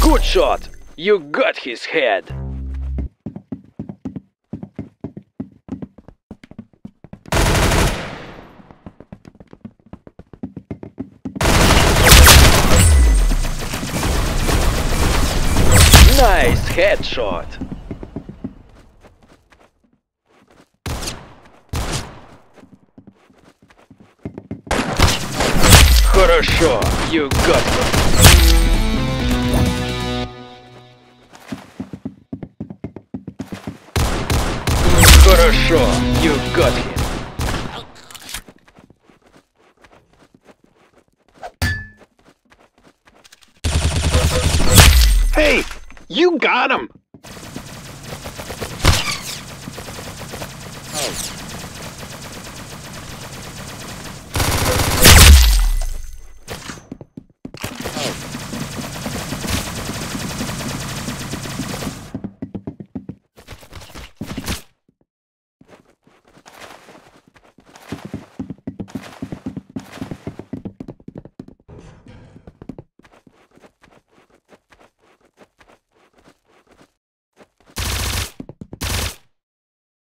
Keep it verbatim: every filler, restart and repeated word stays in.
Good shot! You got his head! Nice headshot! Хорошо! You got him! Хорошо! You got him! Hey! You got him!